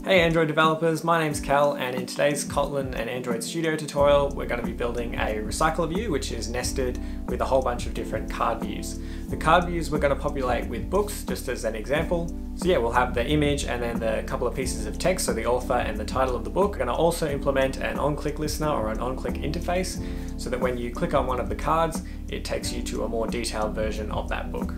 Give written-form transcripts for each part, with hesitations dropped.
Hey Android developers, my name's Cal, and in today's Kotlin and Android Studio tutorial we're going to be building a recycler view which is nested with a whole bunch of different card views. The card views we're going to populate with books, just as an example. So yeah, we'll have the image and then the couple of pieces of text, so the author and the title of the book. We're going to also implement an OnClick listener or an OnClick interface so that when you click on one of the cards it takes you to a more detailed version of that book.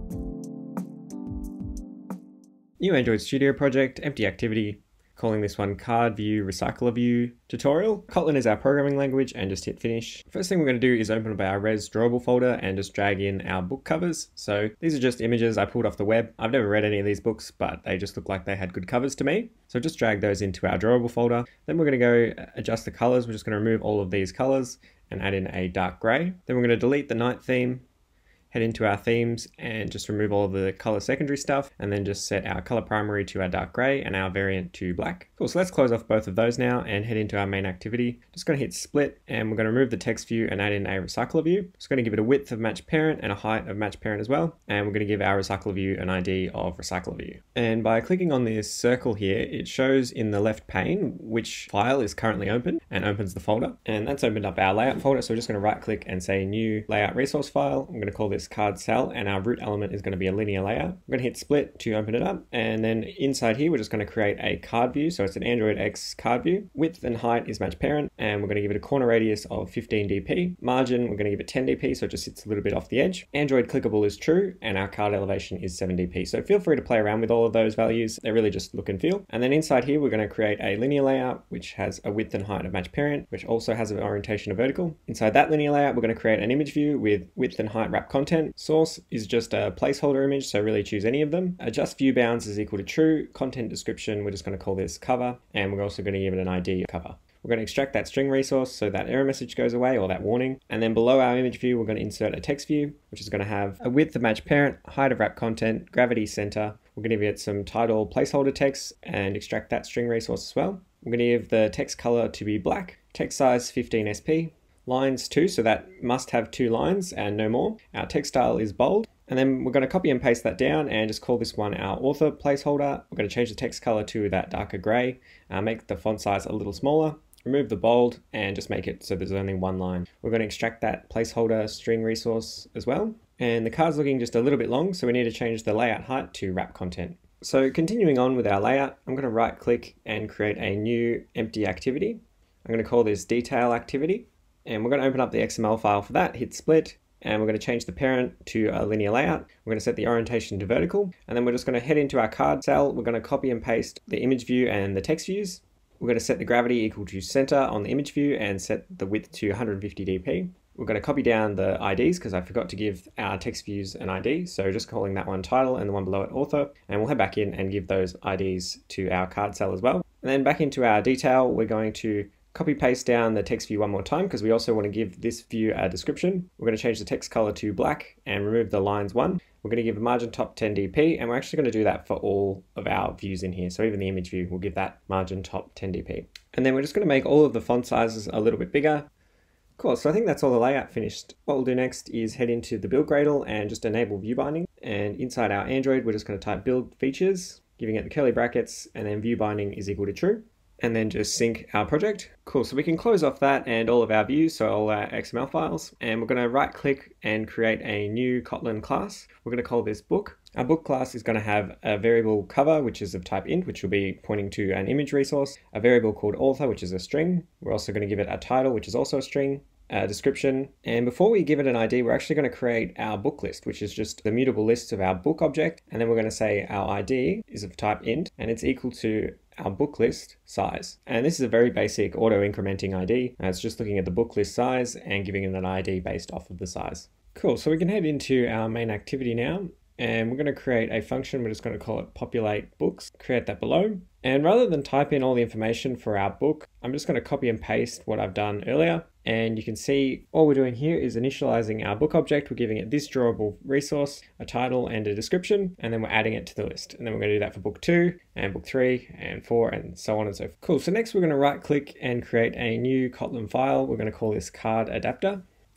New Android Studio project, empty activity, calling this one CardView RecyclerView tutorial. Kotlin is our programming language, and just hit finish. First thing we're going to do is open up our res drawable folder and just drag in our book covers. So these are just images I pulled off the web. I've never read any of these books, but they just look like they had good covers to me. So just drag those into our drawable folder. Then we're going to go adjust the colors. We're just going to remove all of these colors and add in a dark gray. Then we're going to delete the night theme, head into our themes and just remove all of the color secondary stuff, and then just set our color primary to our dark gray and our variant to black. Cool, so let's close off both of those now and head into our main activity. Just going to hit split, and we're going to remove the text view and add in a recycler view. Just going to give it a width of match parent and a height of match parent as well. And we're going to give our recycler view an ID of recycler view. And by clicking on this circle here, it shows in the left pane which file is currently open and opens the folder. And that's opened up our layout folder. So we're just going to right click and say new layout resource file. I'm going to call this card cell, and our root element is going to be a linear layout. I'm going to hit split to open it up, and then inside here we're just going to create a card view. So it's an Android X card view. Width and height is match parent, and we're going to give it a corner radius of 15 dp. Margin, we're going to give it 10 dp, so it just sits a little bit off the edge. Android clickable is true, and our card elevation is 7 dp. So feel free to play around with all of those values. They're really just look and feel. And then inside here we're going to create a linear layout which has a width and height of match parent, which also has an orientation of vertical. Inside that linear layout we're going to create an image view with width and height wrap content. Source is just a placeholder image, so really choose any of them. Adjust view bounds is equal to true. Content description, we're just going to call this cover, and we're also going to give it an ID cover. We're going to extract that string resource so that error message goes away, or that warning. And then below our image view, we're going to insert a text view, which is going to have a width of match parent, height of wrap content, gravity center. We're going to give it some title placeholder text and extract that string resource as well. We're going to give the text color to be black, text size 15 sp, lines 2, so that must have 2 lines and no more. Our text style is bold. And then we're going to copy and paste that down and just call this one our author placeholder. We're going to change the text color to that darker gray, make the font size a little smaller, remove the bold, and just make it so there's only one line. We're going to extract that placeholder string resource as well. And the card's looking just a little bit long, so we need to change the layout height to wrap content. So continuing on with our layout, I'm going to right click and create a new empty activity. I'm going to call this detail activity, and we're going to open up the XML file for that, hit split, and we're going to change the parent to a linear layout. We're going to set the orientation to vertical, and then we're just going to head into our card cell. We're going to copy and paste the image view and the text views. We're going to set the gravity equal to center on the image view and set the width to 150 dp. We're going to copy down the IDs because I forgot to give our text views an ID. So just calling that one title and the one below it author. And we'll head back in and give those IDs to our card cell as well. And then back into our detail, we're going to copy paste down the text view one more time because we also want to give this view a description. We're going to change the text color to black and remove the lines 1. We're going to give a margin top 10 dp, and we're actually going to do that for all of our views in here. So even the image view, we'll give that margin top 10 dp. And then we're just going to make all of the font sizes a little bit bigger. Cool, so I think that's all the layout finished. What we'll do next is head into the Build Gradle and just enable view binding. And inside our Android, we're just going to type build features, giving it the curly brackets, and then view binding is equal to true. And then just sync our project. Cool, so we can close off that and all of our views, so all our XML files, and we're going to right click and create a new Kotlin class. We're going to call this book. Our book class is going to have a variable cover, which is of type int, which will be pointing to an image resource, a variable called author, which is a string. We're also going to give it a title, which is also a string, a description. And before we give it an ID, we're actually going to create our book list, which is just the mutable list of our book object. And then we're going to say our ID is of type int, and it's equal to our book list size. And this is a very basic auto incrementing ID. It's just looking at the book list size and giving it an ID based off of the size. Cool, so we can head into our main activity now, and we're going to create a function. We're just going to call it populate books, create that below. And rather than type in all the information for our book, I'm just going to copy and paste what I've done earlier. And you can see all we're doing here is initializing our book object. We're giving it this drawable resource, a title and a description, and then we're adding it to the list. And then we're going to do that for book 2 and book 3 and 4 and so on and so forth. Cool, so next we're going to right click and create a new Kotlin file. We're going to call this card adapter.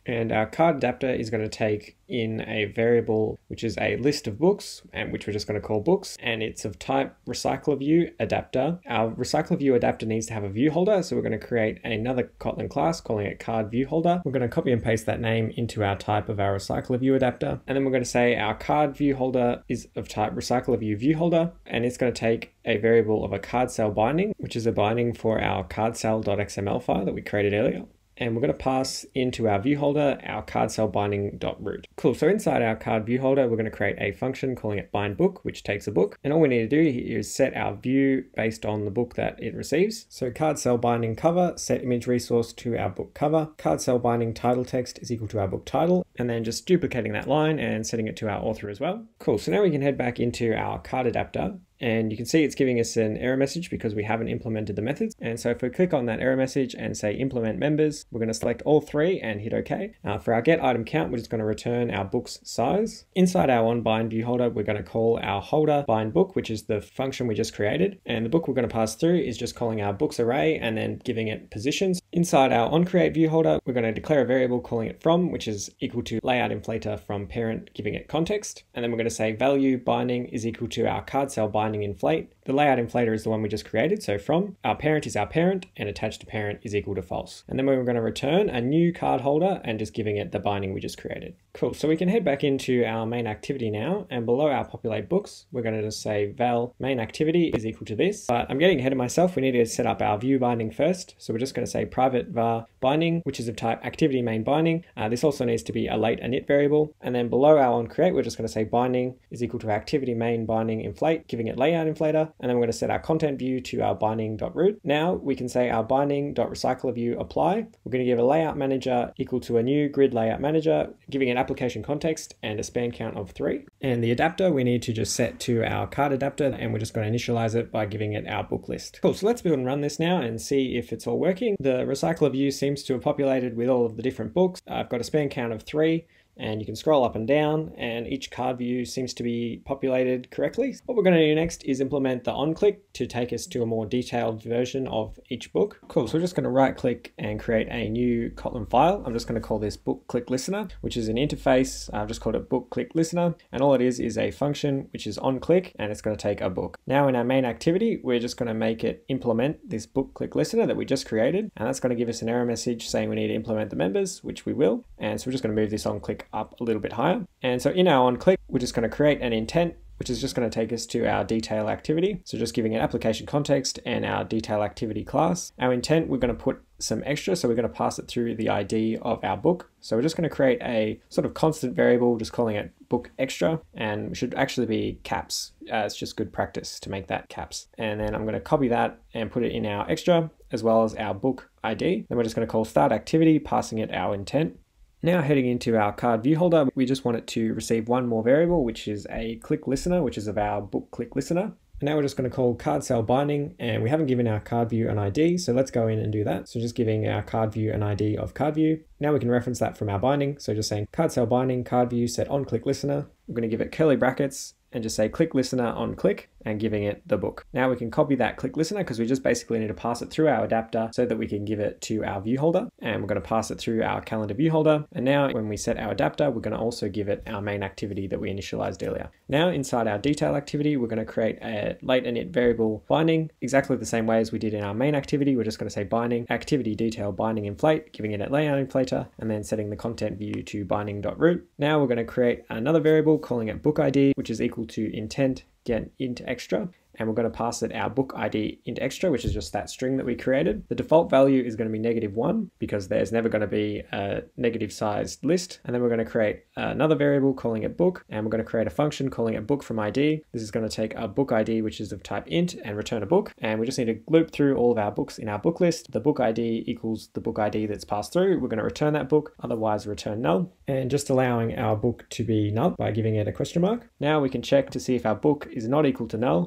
And our card adapter is going to take in a variable which is a list of books, and which we're just going to call books, and it's of type RecyclerView adapter. Our RecyclerView adapter needs to have a view holder, so we're going to create another Kotlin class calling it CardView holder. We're going to copy and paste that name into our type of our RecyclerView adapter, and then we're going to say our CardView holder is of type RecyclerView view holder, and it's going to take a variable of a card cell binding, which is a binding for our cardcell.xml file that we created earlier. And we're going to pass into our view holder our card cell binding.root. Cool, so inside our card view holder, we're going to create a function calling it bindBook, which takes a book. And all we need to do here is set our view based on the book that it receives. So card cell binding cover, set image resource to our book cover, card cell binding title text is equal to our book title, and then just duplicating that line and setting it to our author as well. Cool, so now we can head back into our card adapter. And you can see it's giving us an error message because we haven't implemented the methods. And so if we click on that error message and say implement members, we're going to select all three and hit OK. For our get item count, we're just going to return our book's size. Inside our onBind view holder, we're going to call our holder bindBook, which is the function we just created. And the book we're going to pass through is just calling our books array and then giving it positions. Inside our onCreate view holder, we're going to declare a variable calling it from, which is equal to layout inflator from parent, giving it context. And then we're going to say value binding is equal to our card cell binding inflate. The layout inflator is the one we just created, so from our parent is our parent, and attached to parent is equal to false. And then we're going to return a new card holder and just giving it the binding we just created. Cool, so we can head back into our main activity now, and below our populate books, we're going to just say val main activity is equal to this. But I'm getting ahead of myself. We need to set up our view binding first. So we're just going to say private var binding, which is of type activity main binding. This also needs to be a late init variable. And then below our onCreate, we're just going to say binding is equal to activity main binding inflate, giving it layout inflator. And then we're going to set our content view to our binding.root. Now we can say our binding.recyclerView apply. We're going to give a layout manager equal to a new grid layout manager, giving an application context and a span count of 3. And the adapter we need to just set to our card adapter, and we're just going to initialize it by giving it our book list. Cool, so let's build and run this now and see if it's all working. The RecyclerView seems to have populated with all of the different books. I've got a span count of 3. And you can scroll up and down, and each card view seems to be populated correctly. What we're going to do next is implement the onClick to take us to a more detailed version of each book. Cool, so we're just going to right click and create a new Kotlin file. I'm just going to call this book click listener, which is an interface. I've just called it book click listener, and all it is a function which is onClick, and it's going to take a book. Now in our main activity, we're just going to make it implement this book click listener that we just created, and that's going to give us an error message saying we need to implement the members, which we will. And so we're just going to move this onClick up a little bit higher. And so in our onClick, we're just going to create an intent, which is just going to take us to our detail activity. So just giving an application context and our detail activity class. Our intent, we're going to put some extra, so we're going to pass it through the ID of our book. So we're just going to create a sort of constant variable, just calling it book extra, and it should actually be caps. It's just good practice to make that caps. And then I'm going to copy that and put it in our extra as well as our book ID. Then we're just going to call start activity, passing it our intent. Now heading into our card view holder, we just want it to receive one more variable, which is a click listener, which is of our book click listener. And now we're just going to call card cell binding, and we haven't given our card view an ID, so let's go in and do that. So just giving our card view an ID of card view. Now we can reference that from our binding. So just saying card cell binding, card view set on click listener. We're going to give it curly brackets and just say click listener on click and giving it the book. Now we can copy that click listener because we just basically need to pass it through our adapter so that we can give it to our view holder, and we're going to pass it through our calendar view holder. And now when we set our adapter, we're going to also give it our main activity that we initialized earlier. Now inside our detail activity, we're going to create a late init variable binding exactly the same way as we did in our main activity. We're just going to say binding activity detail binding inflate, giving it a layout inflator, and then setting the content view to binding.root. Now we're going to create another variable calling it book ID, which is equal to intent get int extra, and we're going to pass it our book ID int extra, which is just that string that we created. The default value is going to be -1 because there's never going to be a negative sized list. And then we're going to create another variable calling it book, and we're going to create a function calling it book from ID. This is going to take a book ID, which is of type int, and return a book. And we just need to loop through all of our books in our book list. The book ID equals the book ID that's passed through. We're going to return that book, otherwise return null. And just allowing our book to be null by giving it a question mark. Now we can check to see if our book is not equal to null. We're going to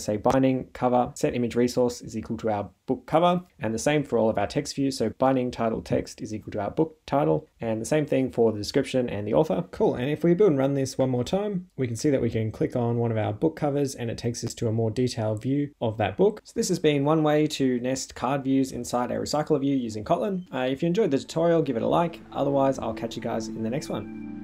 say binding cover set image resource is equal to our book cover, and the same for all of our text views. So binding title text is equal to our book title, and the same thing for the description and the author. Cool. And if we build and run this one more time, we can see that we can click on one of our book covers and it takes us to a more detailed view of that book. So this has been one way to nest card views inside a recycler view using Kotlin. If you enjoyed the tutorial, give it a like. Otherwise, I'll catch you guys in the next one.